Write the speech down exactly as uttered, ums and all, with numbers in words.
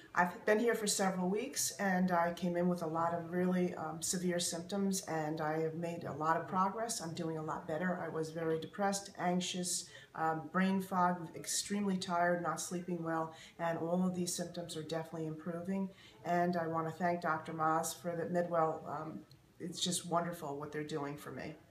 I've been here for several weeks, and I came in with a lot of really um, severe symptoms, and I have made a lot of progress. I'm doing a lot better. I was very depressed, anxious, um, brain fog, extremely tired, not sleeping well, and all of these symptoms are definitely improving. And I want to thank Doctor Moss for the Midwell. Um, it's just wonderful what they're doing for me.